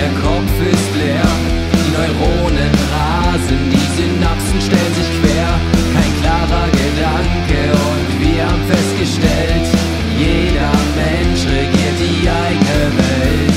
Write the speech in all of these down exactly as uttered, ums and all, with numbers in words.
der Kopf ist leer. Die Neuronen rasen, die Synapsen stellen sich quer. Kein klarer Gedanke und wir haben festgestellt, jeder Mensch regiert die eigene Welt.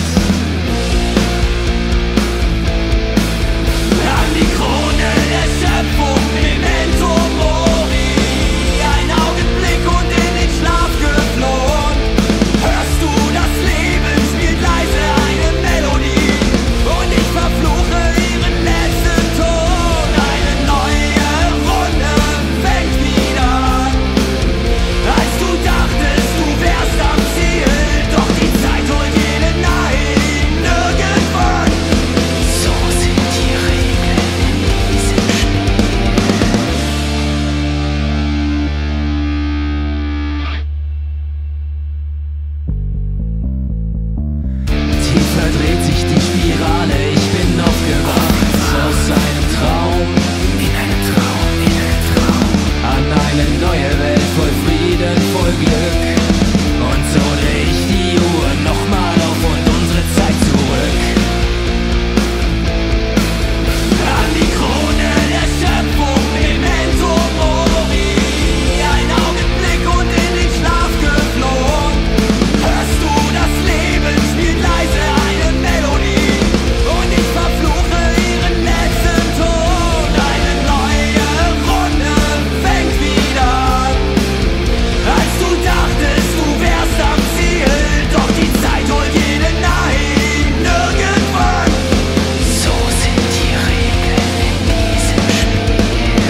An die Krone der Schöpfung, Memento Mori. Ein Augenblick und in den Schlaf geflohen. Hörst du, das Leben spielt leise eine Melodie und ich verfluche ihren letzten Ton. Eine neue Runde fängt wieder an. Als du dachtest, du wärst am Ziel, doch die Zeit holt jeden ein, irgendwann. So sind die Regeln in diesem Spiel. Tiefer dreht sich die Spirale, ich bin aufgewacht aus einem Traum. In einem Traum, in einem Traum. An eine neue Welt voll Frieden, voll Glück. Und so dreh ich die Uhr nochmal auf und unsere Zeit zurück. An die Krone der Schöpfung, Memento Mori. Ein Augenblick und in den Schlaf geflohen. Hörst du, das Leben spielt leise eine Melodie und ich verfluche ihren letzten Ton. Eine neue Runde fängt wieder an. Als du dachtest, du wärst am Ziel, doch die Zeit holt jeden ein, irgendwann. So sind die Regeln in diesem Spiel.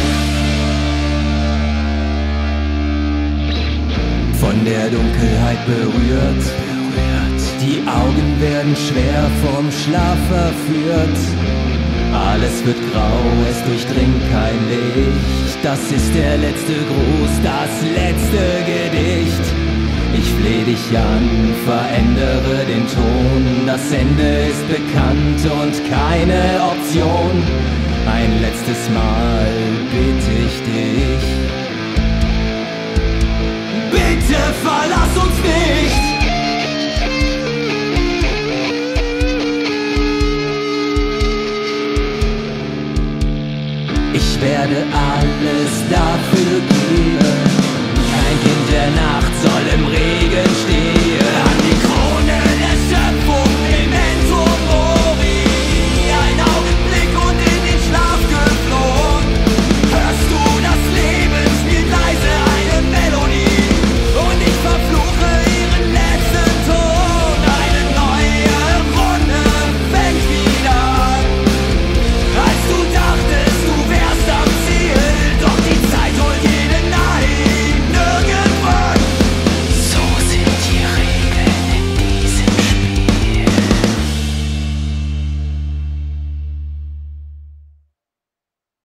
Von der Dunkelheit berührt, die Augen werden schwer vom Schlaf verführt. Alles wird grau, es durchdringt kein Licht. Das ist der letzte Gruß, das letzte Gedicht. Ich fleh dich an, verändere den Ton. Das Ende ist bekannt und keine Option. Ein letztes Mal bitte ich dich. Bitte verlass uns nicht!